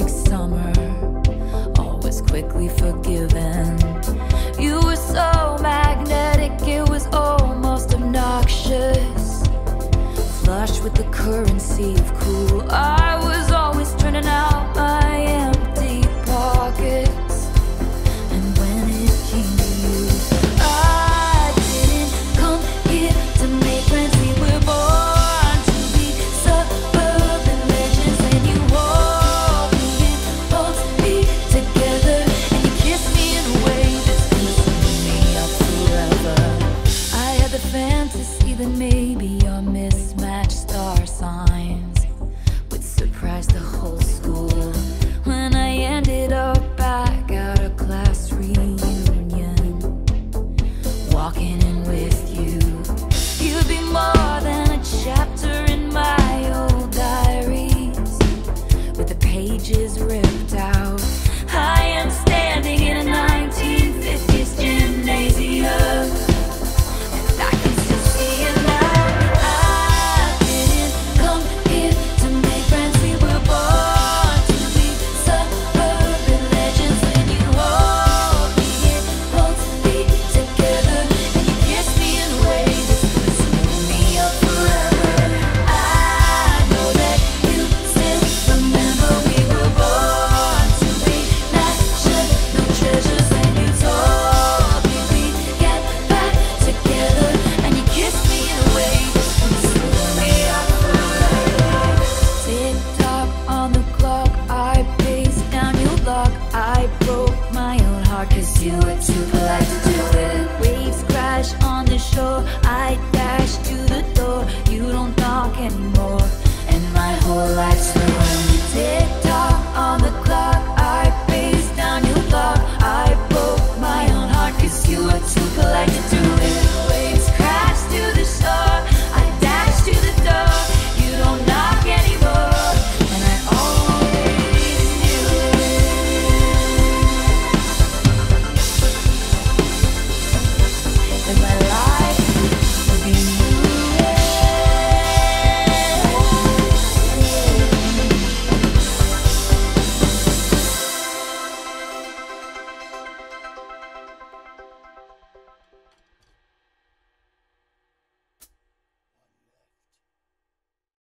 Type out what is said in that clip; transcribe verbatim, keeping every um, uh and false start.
Arctic summer, always quickly forgiven. You were so magnetic, it was almost obnoxious. Flush with the currency of cool, I was always turning out my empty pockets. And when it came to you, I didn't come here to make friends. We were born to be suburban legends. And you hold me and hold me together, and you kiss me in a way that's gonna screw me up forever. I had the fantasy that maybe your mismatched star signs would surprise the whole school when I ended up back at a class reunion, walking in with you. You'd be more than a chapter in my old diaries, with the pages ripped out. I am standing in a nineteen fifties gymnasium, and I can still see it now. I didn't come here to make friends. We were born to be suburban legends. When you hold me and hold me together, and you kiss me in a way that's gonna screw me up forever. I know that you still remember we were born to be national treasures. And you told me we'd get back together, and you kissed me in a way that's gonna screw me up forever. Tick tock on the clock, I paced down your block. I broke my own heart 'cause you were too polite.